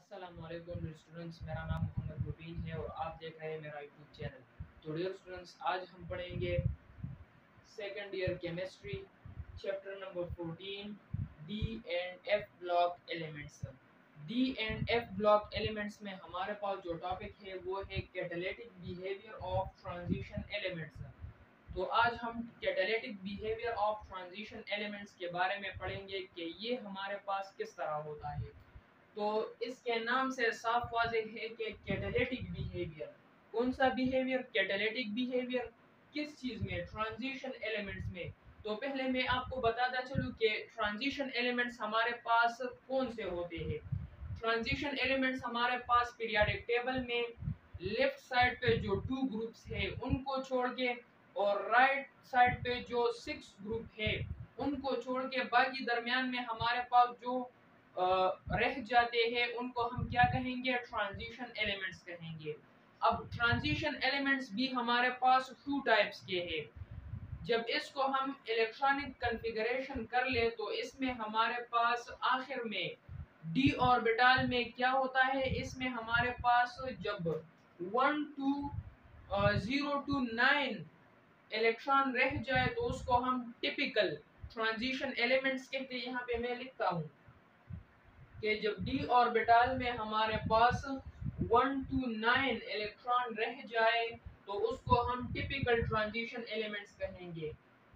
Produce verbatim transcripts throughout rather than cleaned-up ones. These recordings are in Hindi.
अस्सलामुअलैकुम स्टूडेंट्स, मेरा नाम मोहम्मद मुबीन है और आप देख रहे हैं मेरा यूट्यूब चैनल। तो डियर स्टूडेंट्स, आज हम पढ़ेंगे second year chemistry chapter number fourteen, d and f block elements. D and f block elements में हमारे पास जो टॉपिक है वो है catalytic behaviour of transition elements. तो आज हम catalytic behaviour of transition elements के बारे में पढ़ेंगे कि ये हमारे पास किस तरह होता है। तो इसके नाम से साफ वाज़ेह है कि कैटालिटिक बिहेवियर, कौन सा बिहेवियर? Catalytic behaviour. किस चीज में? ट्रांजिशन एलिमेंट्स में। तो पहले मैं आपको बताता चलूं कि ट्रांजिशन एलिमेंट्स हमारे पास कौन से होते हैं। ट्रांजिशन एलिमेंट्स हमारे पास पीरियोडिक टेबल में लेफ्ट साइड पे जो टू ग्रुप्स है उनको छोड़ के और राइट साइड पे जो सिक्स ग्रुप है उनको छोड़ के बाकी दरमियान में हमारे पास जो रह जाते हैं उनको हम क्या कहेंगे? ट्रांजिशन एलिमेंट्स कहेंगे। अब ट्रांजिशन एलिमेंट्स भी हमारे पास टू टाइप्स के हैं। जब इसको हम इलेक्ट्रॉनिक कॉन्फ़िगरेशन कर ले तो इसमें हमारे पास आखिर में डी ऑर्बिटल में क्या होता है, इसमें हमारे पास जब one two zero two nine electron रह जाए तो उसको हम टिपिकल ट्रांजिशन एलिमेंट्स कहते हैं। यहाँ पे मैं लिखता हूँ कि जब डी ऑर्बिटल में हमारे पास वन टू नाइन इलेक्ट्रॉन रह जाए तो उसको हम टिपिकल ट्रांजिशन एलिमेंट्स कहेंगे।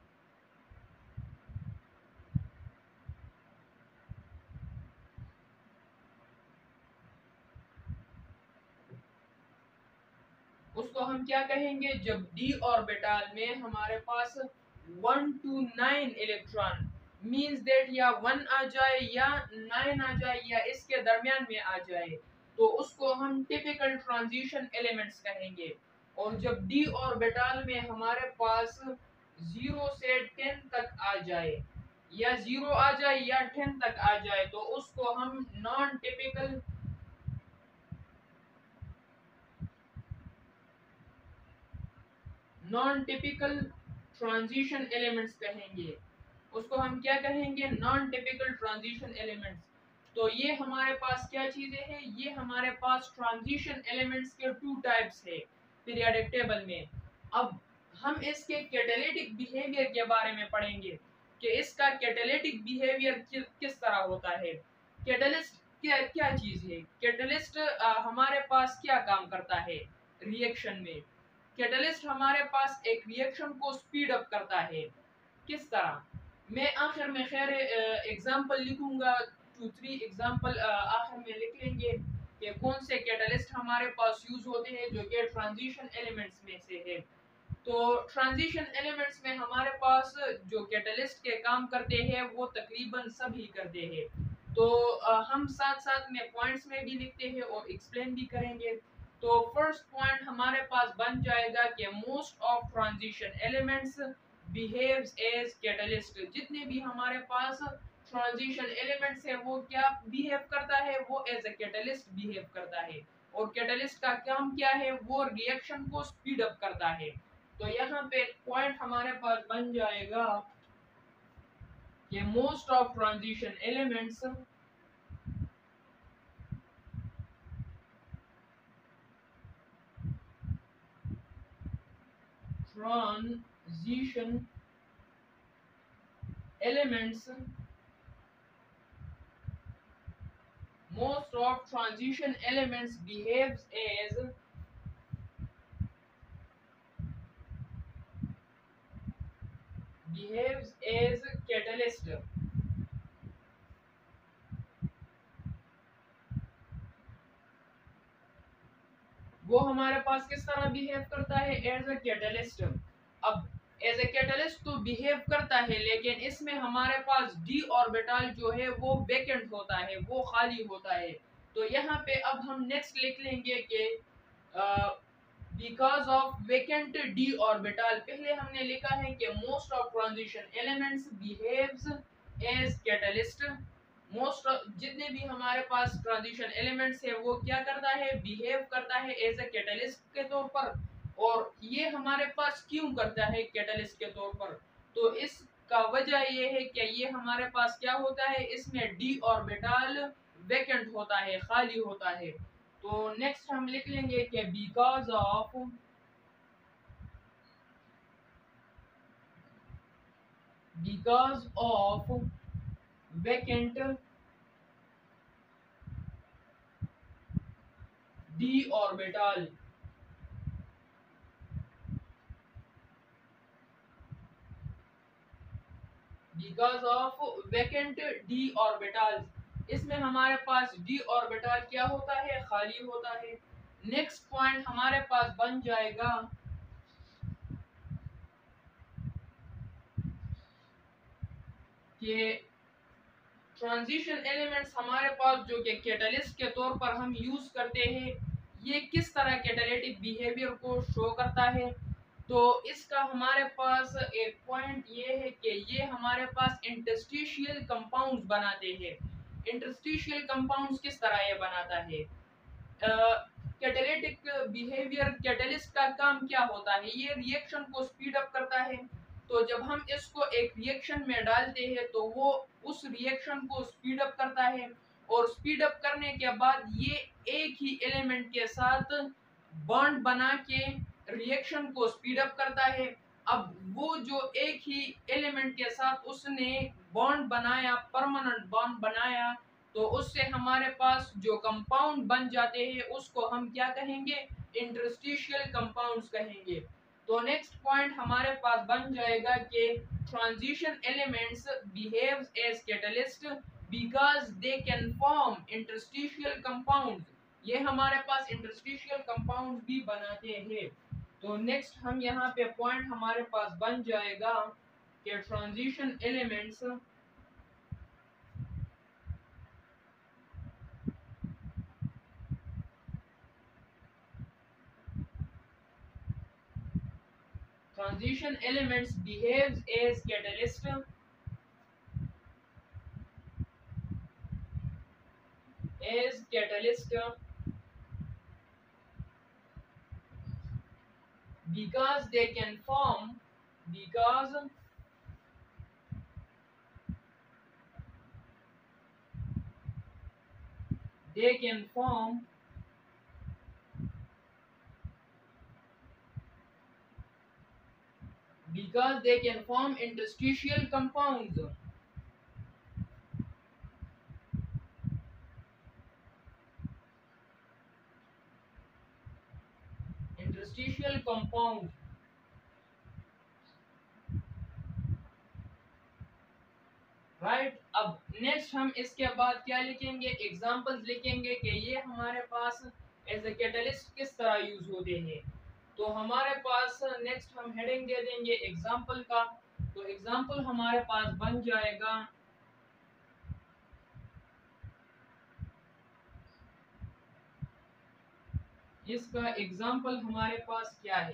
उसको हम क्या कहेंगे? जब डी ऑर्बिटल में हमारे पास one two nine electron means that या वन आ जाए या नाइन आ जाए या इसके दरमियान में आ जाए तो उसको हम टिपिकल ट्रांजिशन एलिमेंट्स कहेंगे। और जब डी ऑर्बिटल में हमारे पास जीरो से टेन तक आ जाए या जीरो आ जाए या टेन तक आ जाए तो उसको हम non typical non typical transition elements कहेंगे। उसको हम क्या कहेंगे? Non typical transition elements. तो ये हमारे पास क्या चीजें हैं? ये हमारे पास ट्रांजिशन एलिमेंट्स के टू टाइप्स है पीरियोडिक टेबल में। अब हम इसके कैटालिटिक बिहेवियर के बारे में पढ़ेंगे कि इसका कैटालिटिक बिहेवियर कि, किस तरह होता है। कैटलिस्ट क्या क्या चीज है? कैटलिस्ट हमारे पास क्या काम करता है रिएक्शन में? कैटलिस्ट हमारे पास एक रिएक्शन को स्पीड अप करता है। किस तरह? मैं आखिर में खैर एग्जांपल लिखूंगा, टू थ्री एग्जांपल आखिर में लिख लेंगे कि कौन से कैटलिस्ट हमारे पास यूज होते हैं जो कि ट्रांजिशन एलिमेंट्स में से है। तो ट्रांजिशन एलिमेंट्स में हमारे पास जो कैटलिस्ट के काम करते हैं वो तकरीबन सभी करते हैं। तो आ, हम साथ साथ में पॉइंट्स में भी लिखते हैं और एक्सप्लेन भी करेंगे। तो फर्स्ट पॉइंट हमारे पास बन जाएगा कि most of transition elements behaves as catalyst. जितने भी हमारे पास ट्रांजिशन एलिमेंट्स है वो क्या बिहेव करता है? वो एज अ कैटलिस्ट बिहेव करता है। और कैटलिस्ट का काम क्या है? वो रिएक्शन को स्पीड अप करता है। तो यहाँ पे पॉइंट हमारे पास बन जाएगा कि most of transition elements transition elements most of transition elements behaves as behaves as catalyst। वो हमारे पास किस तरह बिहेव करता है? As a catalyst. अब एज अ कैटलिस्ट तो बिहेव करता है लेकिन इसमें हमारे पास डी ऑर्बिटल जो है वो वेकेंट होता है, वो खाली होता है। तो यहाँ पे अब हम नेक्स्ट लिख लेंगे कि because of vacant d orbital, पहले हमने लिखा है कि most of transition elements behaves as catalyst. Most जितने भी हमारे पास ट्रांजिशन एलिमेंट्स है वो क्या करता है? बिहेव करता है एज अ कैटलिस्ट के तौर पर। और ये हमारे पास क्यों करता है कैटलिस्ट के तौर पर? तो इसका वजह ये है कि ये हमारे पास क्या होता है, इसमें डी ऑर्बिटल वेकेंट होता है, खाली होता है। तो नेक्स्ट हम लिख लेंगे कि because of because of vacant d orbital, because of vacant d orbital, इसमें हमारे पास डी ऑर्बिटल क्या होता है, खाली होता है। नेक्स्ट पॉइंट हमारे पास बन जाएगा कि ट्रांजिशन एलिमेंट्स हमारे पास जो कि कैटलिस्ट के तौर पर हम यूज करते हैं, ये किस तरह कैटालिटिक बिहेवियर को शो करता है। तो इसका हमारे पास एक पॉइंट ये है कि ये हमारे पास इंटरस्टिशियल कंपाउंड्स बनाते हैं। इंटरस्टिशियल कंपाउंड्स किस तरह ये बनाता है, कैटालिटिक बिहेवियर, कैटलिस्ट का काम क्या होता है, ये रिएक्शन को स्पीड अप करता है। तो जब हम इसको एक रिएक्शन में डालते हैं तो वो उस रिएक्शन को स्पीड अप करता है, और स्पीड अप करने के बाद ये एक ही एलिमेंट के साथ बॉन्ड बना के रिएक्शन को स्पीड अप करता है। अब वो जो एक ही एलिमेंट के साथ उसने बॉन्ड बनाया, परमानेंट बॉन्ड बनाया, तो उससे हमारे पास जो कंपाउंड बन जाते हैं उसको हम क्या कहेंगे, इंटरस्टिशियल कंपाउंड्स कहेंगे। तो नेक्स्ट पॉइंट हमारे पास बन जाएगा कि transition elements behaves as catalyst because they can form interstitial compounds, ये हमारे पास इंटरस्टिशियल कंपाउंड्स भी बनाते हैं। तो नेक्स्ट हम यहाँ पे पॉइंट हमारे पास बन जाएगा कि transition elements transition elements behaves as catalyst as catalyst because they can form because they can form because they can form interstitial compounds. Interstitial compounds. Right right? अब नेक्स्ट हम इसके बाद क्या लिखेंगे, एग्जांपल्स लिखेंगे कि ये हमारे पास एज ए कैटलिस्ट किस तरह यूज होते हैं। तो हमारे पास नेक्स्ट हम हेडिंग दे देंगे एग्जांपल का। तो एग्जांपल हमारे पास बन जाएगा इसका एग्जांपल हमारे पास क्या है।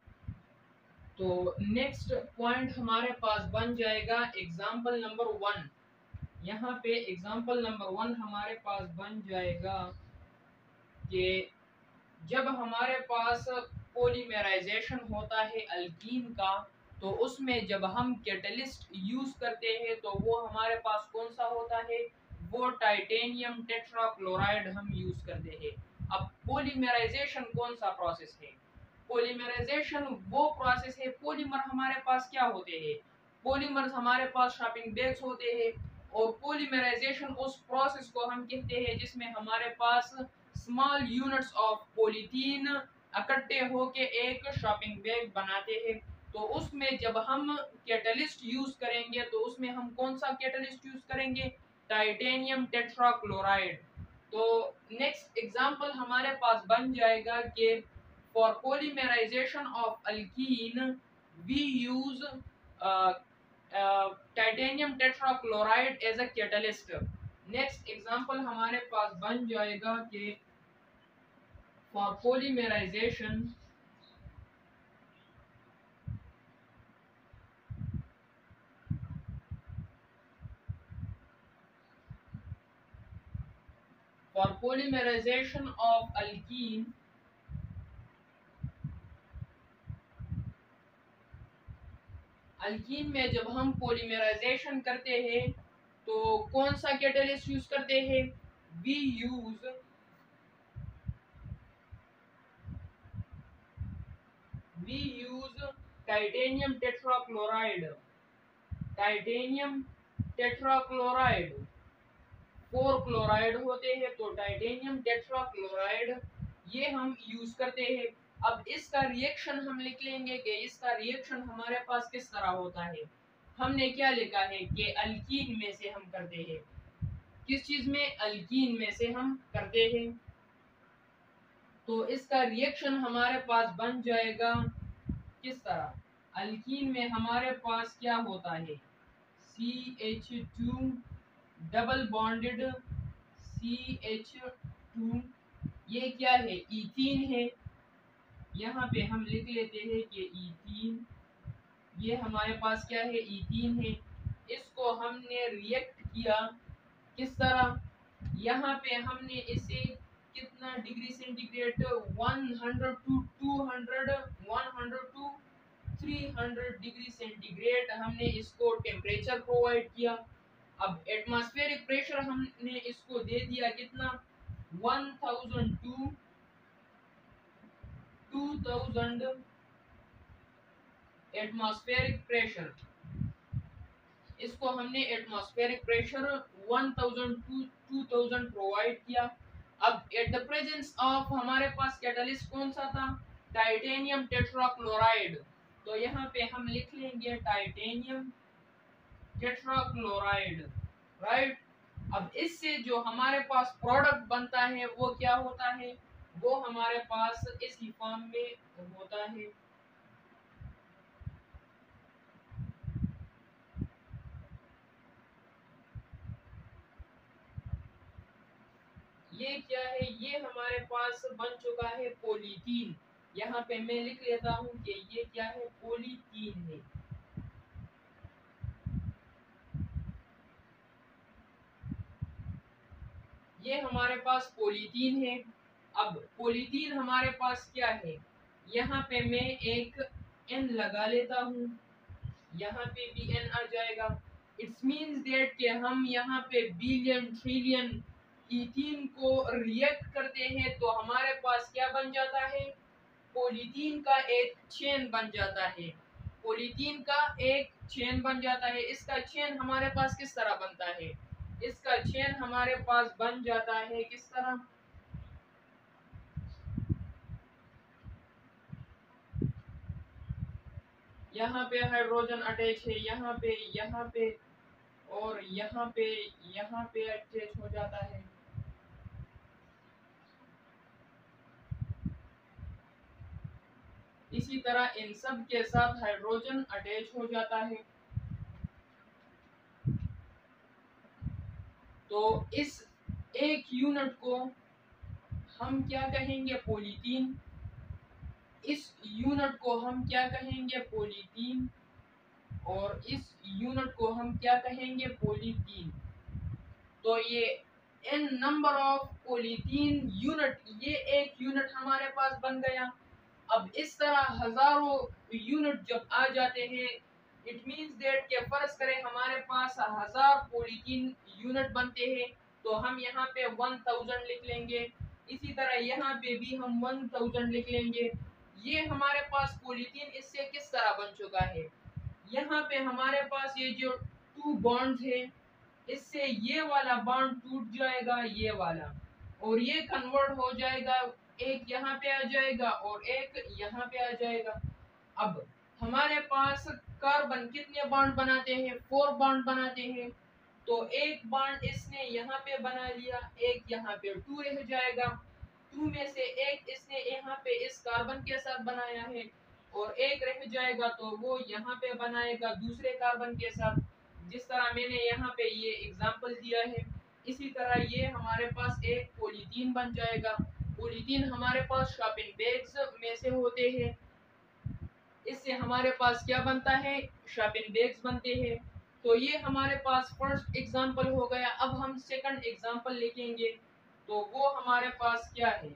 तो नेक्स्ट पॉइंट हमारे पास बन जाएगा एग्जांपल नंबर वन। यहाँ पे एग्जांपल नंबर वन हमारे पास बन जाएगा कि जब हमारे पास पॉलीमराइजेशन होता है अल्कीन का, तो उसमें जब हम कैटलिस्ट यूज करते हैं तो वो हमारे पास कौन सा होता है, वो टाइटेनियम टेट्राक्लोराइड हम यूज करते हैं। अब पॉलीमराइजेशन कौन सा प्रोसेस है, पॉलीमराइजेशन वो प्रोसेस है, पॉलीमर हमारे पास क्या होते हैं, पॉलीमर्स हमारे पास शॉपिंग बैग्स होते हैं, और पॉलीमराइजेशन उस प्रोसेस को हम कहते हैं जिसमें हमारे पास स्मॉल यूनिट्स ऑफ पॉलीथीन इकट्ठे होके एक शॉपिंग बैग बनाते हैं। तो उसमें जब हम कैटलिस्ट यूज करेंगे तो उसमें हम कौन सा कैटलिस्ट यूज करेंगे, टाइटेनियम टेट्राक्लोराइड। तो नेक्स्ट एग्जांपल हमारे पास बन जाएगा कि for polymerisation of alkene we use titanium tetrachloride as a catalyst. Next example हमारे पास बन जाएगा कि for polymerization for polymerization of alkene alkene में जब हम पॉलीमराइजेशन करते हैं तो कौन सा कैटलिस्ट यूज करते हैं, we use we use titanium tetrachloride, titanium tetrachloride, four chloride होते हैं तो टाइटेनियम टेट्राक्लोराइड ये हम यूज करते हैं। अब इसका रिएक्शन हम लिख लेंगे कि इसका रिएक्शन हमारे पास किस तरह होता है। हमने क्या लिखा है कि अल्कीन में से हम करते हैं, किस चीज में, अल्कीन में से हम करते हैं। तो इसका रिएक्शन हमारे पास बन जाएगा किस तरह, अल्कीन में हमारे पास क्या होता है, C H two double bonded C H two, ये क्या है, इथीन है। यहाँ पे हम लिख लेते हैं कि इथीन, ये हमारे पास क्या है, इथीन है। इसको हमने रिएक्ट किया किस तरह, यहाँ पे हमने इसे कितना degree centigrade, hundred to two hundred, hundred to three hundred degree centigrade हमने इसको टेम्परेचर प्रोवाइड किया। अब एटमॉस्फेरिक प्रेशर हमने इसको दे दिया कितना, one thousand to two thousand atmospheric pressure, इसको हमने atmospheric pressure one thousand to two thousand provide किया। अब एट द प्रेजेंस ऑफ हमारे पास कैटलिस्ट कौन सा था, टाइटेनियम टेट्राक्लोराइड, तो यहाँ पे हम लिख लेंगे टाइटेनियम टेट्राक्लोराइड, राइट। अब इससे जो हमारे पास प्रोडक्ट बनता है वो क्या होता है, वो हमारे पास इस फॉर्म में होता है। ये क्या है, ये हमारे पास बन चुका है पॉलीथीन। यहाँ पे मैं लिख लेता हूँ कि ये क्या है, पॉलीथीन है। ये हमारे पास पॉलीथीन है। अब पॉलीथीन हमारे पास क्या है, यहाँ पे मैं एक एन लगा लेता हूँ, यहाँ पे भी एन आ जाएगा। इट्स मीन्स दैट कि हम यहाँ पे बिलियन ट्रिलियन इथीन को रिएक्ट करते हैं तो हमारे पास क्या बन जाता है, पॉलीथीन का एक चेन बन जाता है, पॉलीथीन का एक चेन बन जाता है। इसका चेन हमारे पास किस तरह बनता है, इसका चेन हमारे पास बन जाता है किस तरह, यहाँ पे हाइड्रोजन अटैच है, यहाँ पे यहाँ पे और यहाँ पे यहाँ पे अटैच हो जाता है। इसी तरह इन सब के साथ हाइड्रोजन अटैच हो जाता है। तो इस एक यूनिट को हम क्या कहेंगे, पॉलीथीन। इस यूनिट को हम क्या कहेंगे, पॉलीथीन। और इस यूनिट को हम क्या कहेंगे, पॉलीथीन। तो ये n number of polythene unit, ये एक यूनिट हमारे पास बन गया। अब इस तरह हजारों यूनिट जब आ जाते हैं, इट मींस दैट के फर्ज करें हमारे पास हजार पॉलीथीन यूनिट बनते हैं तो हम यहाँ पे वन थाउजेंड लिख लेंगे। इसी तरह यहाँ पे भी हम वन थाउजेंड लिख लेंगे। ये हमारे पास पॉलीथीन इससे किस तरह बन चुका है, यहाँ पे हमारे पास ये जो टू बॉन्ड्स है, इससे ये वाला बॉन्ड टूट जाएगा, ये वाला, और ये कन्वर्ट हो जाएगा, एक यहाँ पे आ जाएगा और एक यहाँ पे आ जाएगा। अब हमारे पास कार्बन कितने बॉन्ड बनाते हैं, फोर बॉन्ड बनाते हैं। तो एक बॉन्ड इसने यहाँ पे बना लिया, एक यहाँ पे टू रह जाएगा, टू में से एक इसने यहाँ पे इस कार्बन के साथ बनाया है और एक रह जाएगा तो वो यहाँ पे बनाएगा दूसरे कार्बन के साथ, जिस तरह मैंने यहाँ पे ये एग्जांपल दिया है। इसी तरह ये हमारे पास एक पॉलीथीन बन जाएगा। पॉलीथीन हमारे पास शॉपिंग बैग्स में से होते हैं, इससे हमारे पास क्या बनता है, शॉपिंग बैग्स बनते हैं। तो ये हमारे पास फर्स्ट एग्जांपल हो गया। अब हम सेकंड एग्जांपल लिखेंगे तो वो हमारे पास क्या है,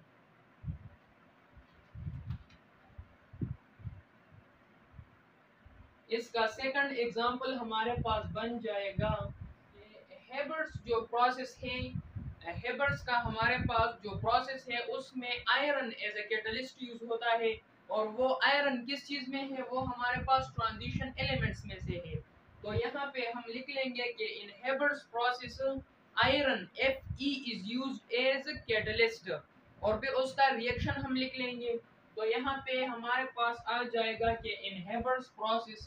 इसका सेकंड एग्जांपल हमारे पास बन जाएगा हेबर्ट्स जो प्रोसेस है, हेबर्स का हमारे पास जो प्रोसेस है उसमें iron as a catalyst use होता है, और वो आयरन किस चीज में है, वो हमारे पास ट्रांजिशन एलिमेंट्स में से है। तो यहाँ पे हम लिख लेंगे कि in Haber's process iron F E is used as catalyst, और फिर उसका रिएक्शन हम लिख लेंगे। तो यहाँ पे हमारे पास आ जाएगा कि in Haber's process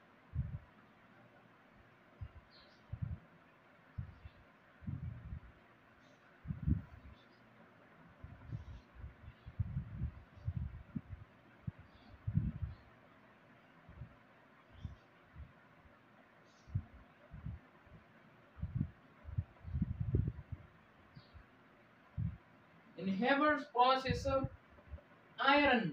in Haber's process iron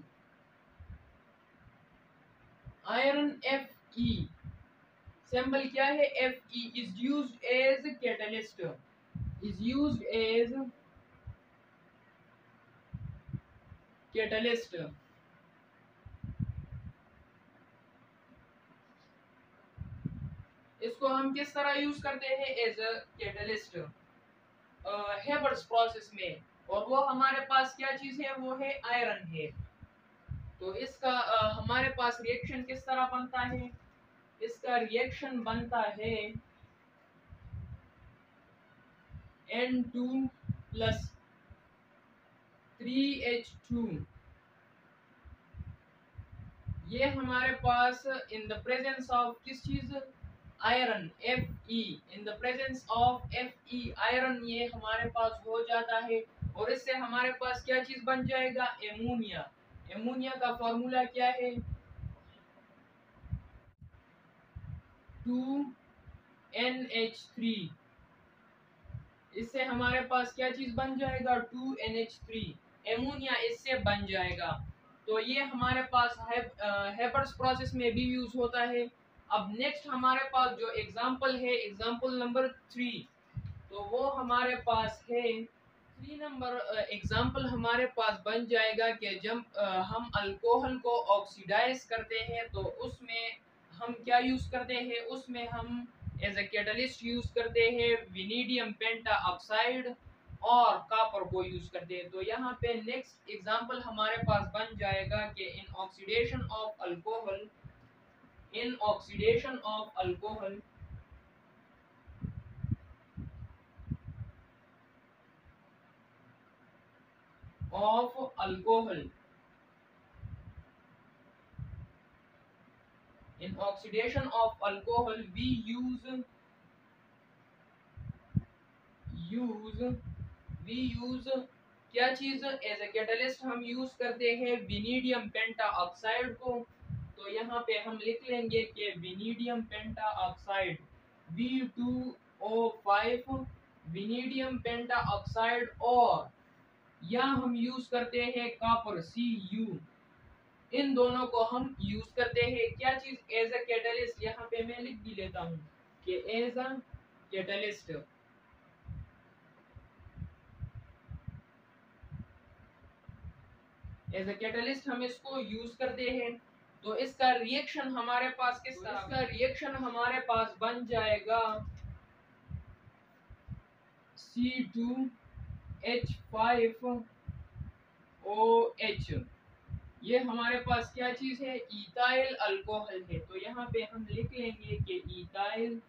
iron Fe symbol क्या है, Fe is used as catalyst is used as catalyst इसको हम किस तरह यूज करते हैं, as a catalyst Haber's process में, और वो हमारे पास क्या चीज है, वो है आयरन है। तो इसका uh, हमारे पास रिएक्शन किस तरह बनता है, इसका रिएक्शन बनता है N two plus three H two. ये हमारे पास इन द प्रेजेंस ऑफ किस चीज, iron Fe, in the presence of Fe iron ये हमारे पास हो जाता है, और इससे हमारे पास क्या चीज बन जाएगा, एमोनिया। एमोनिया का फॉर्मूला क्या है, टू एन एच थ्री। इससे हमारे पास क्या चीज बन जाएगा, two N H three, ammonia इससे बन जाएगा। तो ये हमारे पास हेबर्स प्रोसेस में भी यूज होता है। अब नेक्स्ट हमारे पास जो एग्जांपल है, एग्जांपल नंबर थ्री, तो वो हमारे पास है थ्री नंबर एग्जांपल हमारे पास बन जाएगा कि जब uh, हम अल्कोहल को ऑक्सीडाइज करते हैं तो उसमें हम क्या यूज करते हैं, उसमें हम एज ए कैटलिस्ट यूज करते हैं विनीडियम पेंटा ऑक्साइड और कॉपर को यूज करते हैं। तो यहाँ पे नेक्स्ट एग्जांपल हमारे पास बन जाएगा कि in oxidation of alcohol in oxidation of alcohol of alcohol in oxidation of alcohol we use use we use क्या चीज, एज ए कैटलिस्ट हम यूज करते हैं विनीडियम पेंटा ऑक्साइड को। तो यहाँ पे हम लिख लेंगे कि vanadium penta oxide V two O five vanadium penta oxide, और यहाँ हम यूज करते हैं कॉपर सी यू। इन दोनों को हम यूज करते हैं क्या चीज, एज अ कैटलिस्ट। यहाँ पे मैं लिख भी लेता हूँ कि as a catalyst as a catalyst हम इसको यूज करते हैं। तो इसका रिएक्शन हमारे पास किस तरह, इसका रिएक्शन हमारे पास बन जाएगा C two H five O H. ये हमारे पास क्या चीज है, इथाइल अल्कोहल है। तो यहाँ पे हम लिख लेंगे कि इथाइल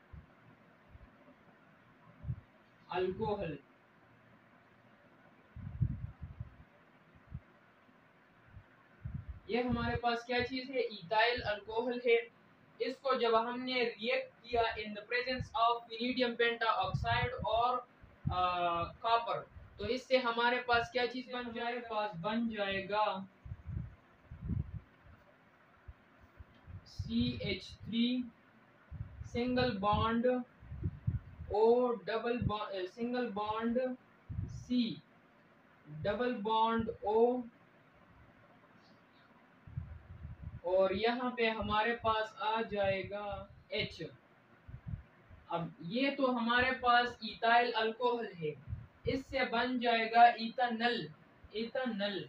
अल्कोहल। ये हमारे पास क्या चीज है, इथाइल अल्कोहल है। इसको जब हमने रिएक्ट किया in the presence of vanadium penta oxide और कॉपर, तो इससे हमारे पास क्या चीज बन जाएगा, पास बन जाएगा C H three single bond O double single bond C double bond O, और यहाँ पे हमारे पास आ जाएगा H। अब ये तो हमारे पास इथाइल अल्कोहल है, इससे बन जाएगा इथानल इथानल।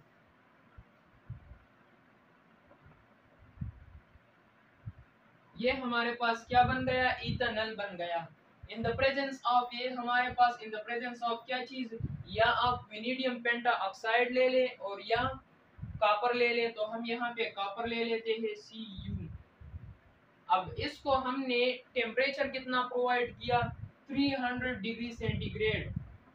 ये हमारे पास क्या बन गया, इथानल बन गया। इन द प्रेजेंस ऑफ, ये हमारे पास इन द प्रेजेंस ऑफ क्या चीज, या आप वेनेडियम पेंटा ऑक्साइड ले लें और या कॉपर ले लें। तो हम यहाँ पे कॉपर ले लेते हैं सी यू। अब इसको हमने टेम्परेचर कितना प्रोवाइड किया, तीन सौ डिग्री सेंटीग्रेड,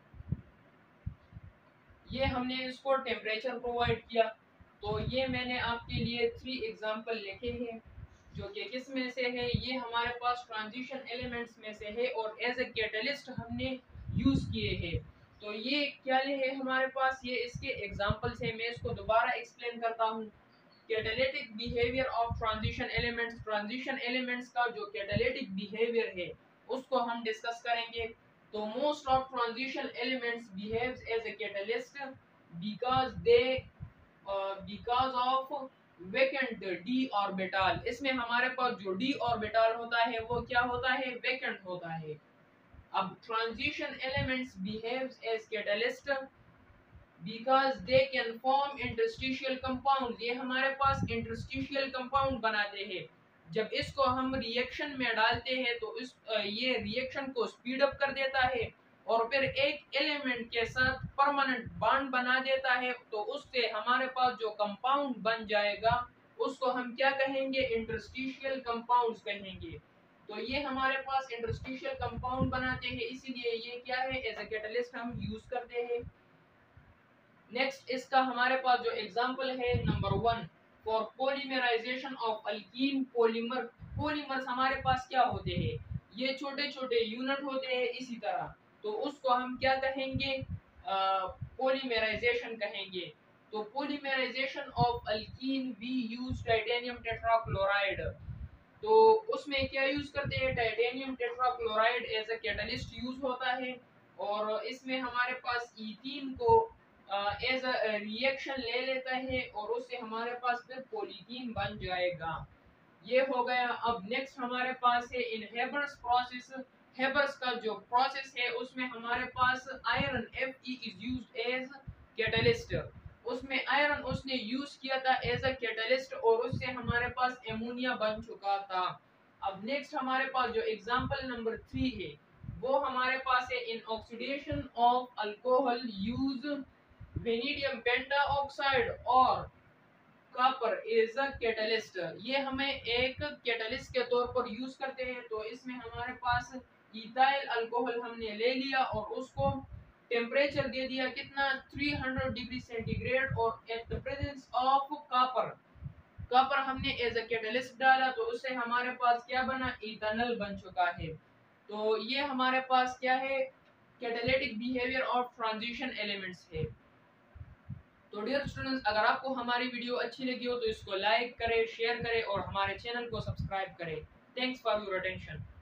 ये हमने इसको टेम्परेचर प्रोवाइड किया। तो ये मैंने आपके लिए थ्री एग्जांपल लिखे हैं जो कि किस में से है, ये हमारे पास ट्रांजिशन एलिमेंट्स में से है और एज ए कैटलिस्ट हमने यूज किए हैं। तो ये क्या है हमारे पास, ये इसके एग्जांपल्स है। मैं इसको दोबारा एक्सप्लेन करता हूँ। Catalytic behaviour of transition elements, transition elements का जो कैटालिटिक बिहेवियर है उसको हम डिस्कस करेंगे। तो most of transition elements behaves as a catalyst because they because of vacant d orbital. इसमें हमारे पास जो डी ऑर्बिटल होता है वो क्या होता है, वेकेंट होता है। अब transition elements behaves as catalyst because they can form interstitial compound, ये हमारे पास इंटरस्टिशियल कंपाउंड बनाते हैं। जब इसको हम रिएक्शन में डालते हैं तो इस ये रिएक्शन को स्पीड अप कर देता है और फिर एक एलिमेंट के साथ परमानेंट बॉन्ड बना देता है। तो उससे हमारे पास जो कंपाउंड बन जाएगा उसको हम क्या कहेंगे, इंटरस्टिशियल कंपाउंड्स कहेंगे। तो ये हमारे पास इंटरस्टिशियल कंपाउंड बनाते हैं, इसीलिए ये क्या है, एज ए कैटलिस्ट हम यूज करते हैं। नेक्स्ट इसका हमारे पास जो एग्जांपल है number one, for polymerisation of alkene polymer. Polymers हमारे पास क्या होते हैं, ये छोटे छोटे यूनिट होते हैं इसी तरह। तो उसको हम क्या कहेंगे, पॉलीमराइजेशन कहेंगे। तो polymerisation of alkene we use titanium tetrachloride. तो उसमें क्या यूज करते हैं, titanium tetrachloride as a catalyst use होता है। और इसमें हमारे पास इथीन को एज अ रिएक्शन ले लेता है और उससे हमारे पास फिर पॉलीथीन बन जाएगा। ये हो गया। अब नेक्स्ट हमारे पास है इन हेबर्स प्रोसेस। हेबर्स का जो प्रोसेस है उसमें हमारे पास iron F E is used as catalyst. उसमें आयरन उसने यूज किया था एज अ कैटलिस्ट और उससे हमारे पास एमोनिया बन चुका था। अब नेक्स्ट हमारे पास जो एग्जांपल नंबर थ्री है वो हमारे पास है in oxidation of alcohol use vanadium pentaoxide और कॉपर एज अ कैटलिस्ट। ये हमें एक कैटलिस्ट के तौर पर यूज करते हैं। तो इसमें हमारे पास इथाइल अल्कोहल हमने ले लिया और उसको टेम्परेचर दे दिया कितना, तीन सौ डिग्री सेंटीग्रेड और at the presence of copper. Copper हमने एज अ कैटलिस्ट डाला तो उससे हमारे पास क्या बना, इथेनॉल बन चुका है। तो ये हमारे पास क्या है, catalytic behaviour of transition elements है। तो डियर स्टूडेंट्स, अगर आपको हमारी वीडियो अच्छी लगी हो तो इसको लाइक करें, शेयर करें और हमारे चैनल को सब्सक्राइब करें। Thanks for your attention.